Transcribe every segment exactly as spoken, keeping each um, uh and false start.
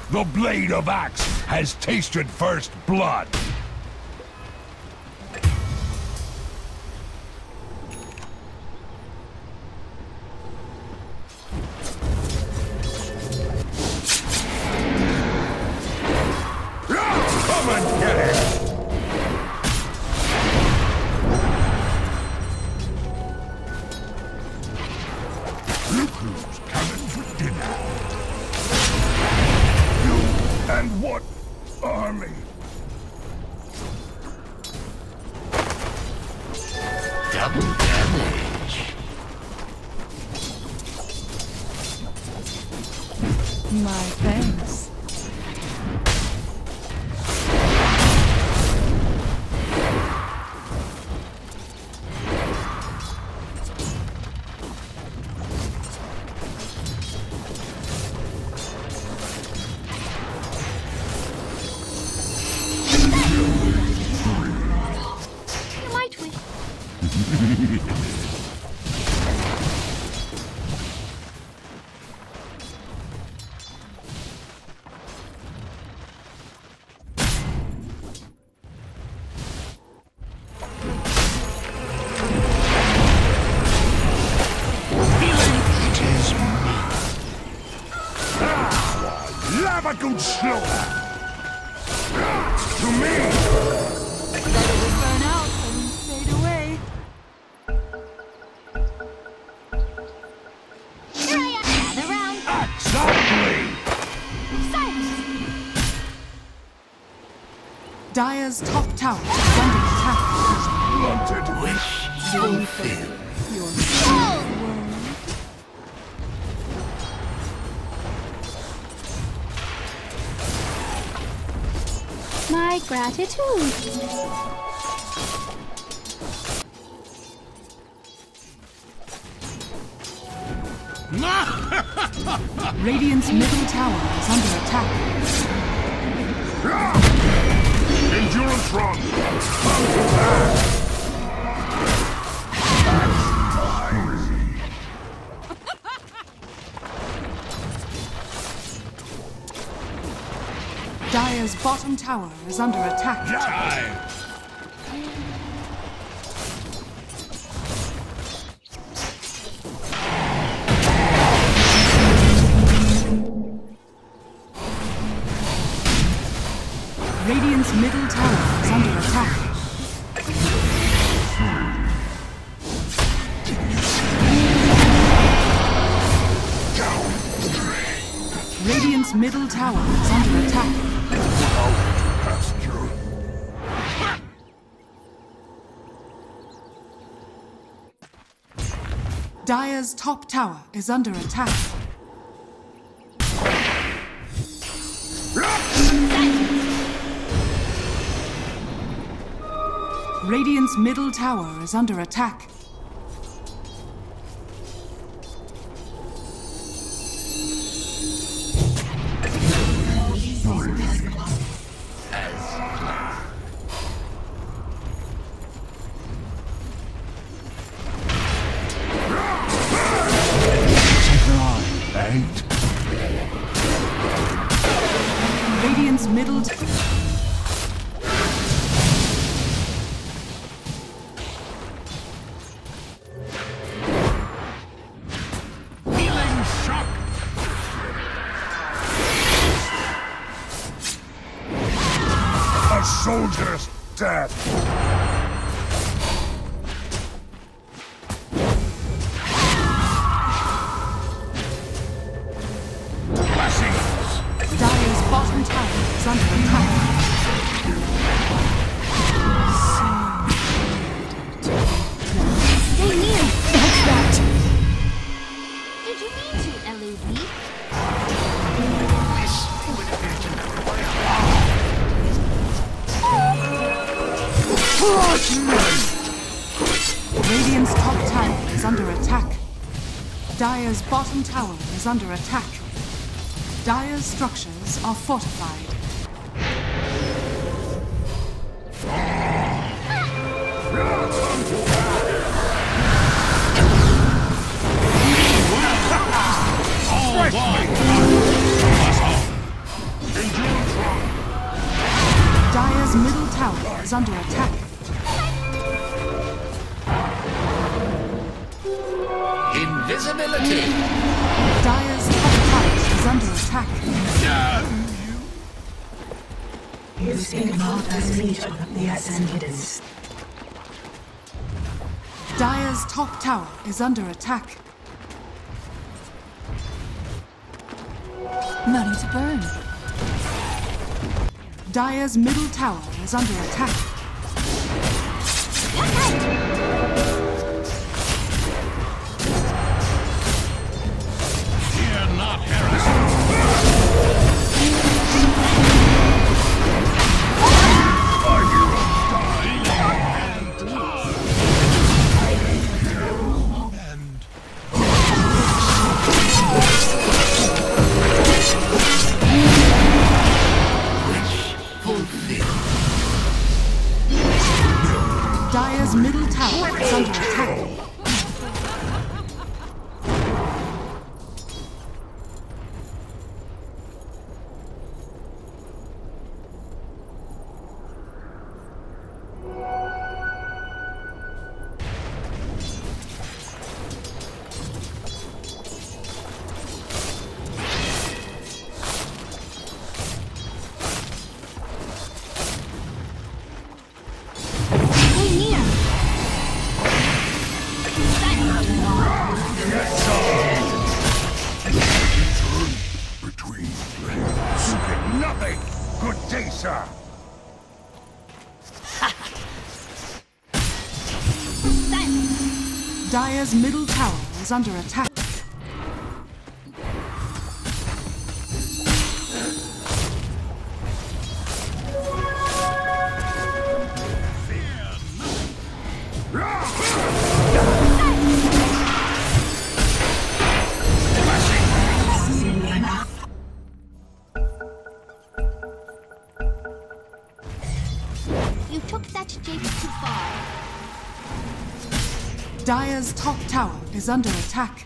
The blade of axe has tasted first blood. Come and get it! Look who's coming for dinner. You and what army? Double damage. My thanks. Have a good slaughter! To me! Let it burn out and fade away. Here I am. Gather round. Exactly! Silence. Dire's top tower is under attack. Blunted. Wish fulfilled. Your Oh! My gratitude. Radiant's middle tower is under attack. Endurance run! Dire's bottom tower is under attack. Die! Radiant's middle tower is under attack. Radiant's middle tower is under attack. Dire's top tower is under attack. Radiant's middle tower is under attack. Eight. Radiant's middle tower. Healing shock! A soldier's death! Dire's bottom tower is under attack. Stay near. What's that? Did you mean to elude me? Radiant's top tower is under attack. Dire's bottom tower is under attack. Dire's structures are fortified. is under attack. Invisibility. Dire's top tower is under attack. You speak not as leader of the Ascended. Dire's top tower is under attack. Money to burn. Dire's middle tower is under attack. Fear not, Harrison. Our heroes die. And Dire's middle tower is under attack. between flames. You get nothing. Good day, sir. Dire's middle tower is under attack. You took that Jake too far. Dire's top tower is under attack.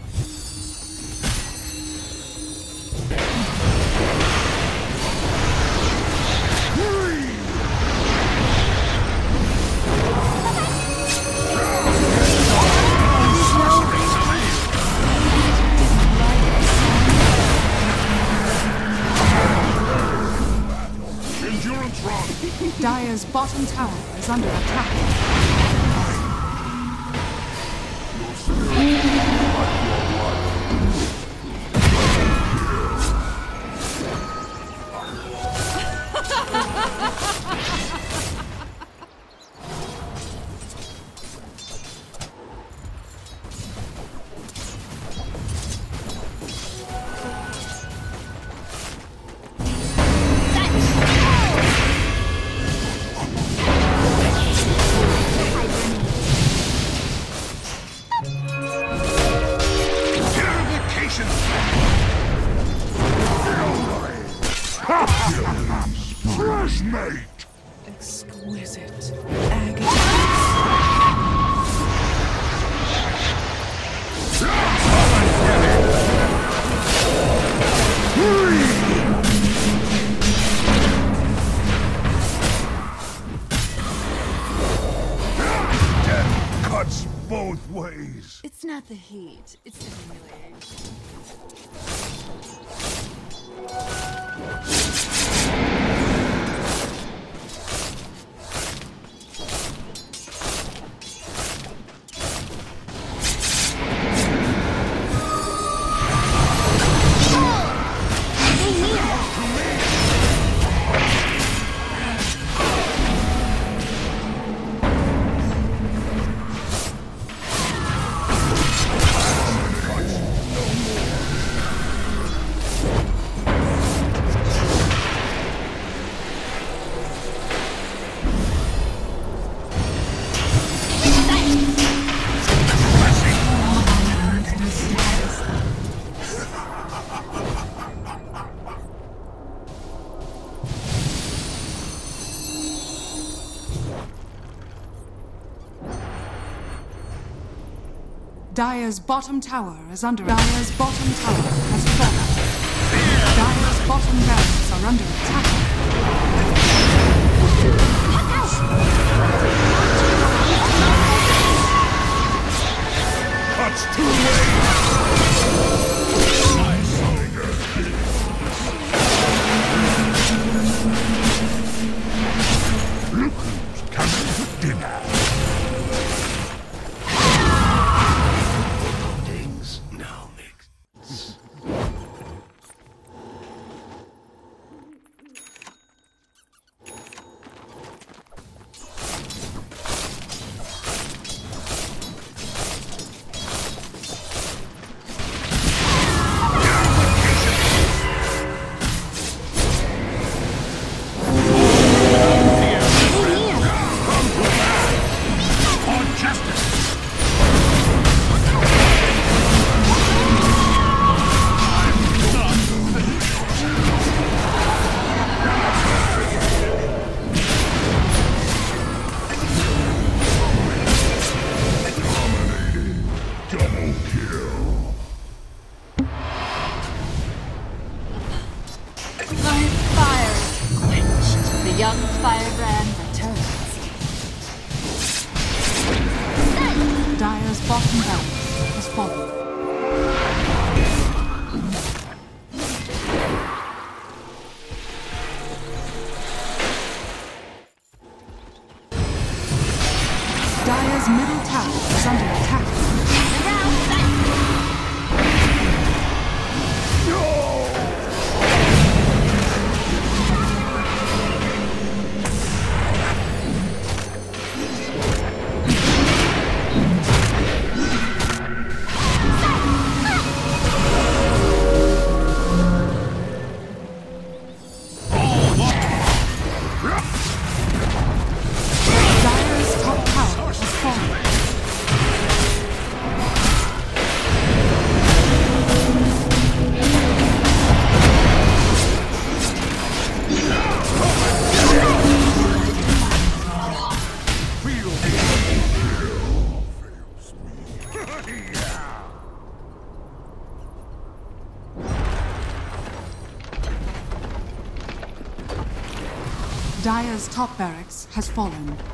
Endurance run. Dire's bottom tower is under attack. Purification. Fresh mate. Exquisite agony. Death cuts both ways. It's not the heat, it's the humiliation. Dire's bottom tower is under attack. Dire's bottom tower has fallen. Dire's bottom barracks are under attack. Much too late! My soldier! Look who's coming to dinner! Things now make sense. My fire is quenched. The young firebrand returns. Dire's bottom barracks has fallen. Dire's middle tower is under attack. Dire's top tower has fallen. Dire's top barracks has fallen.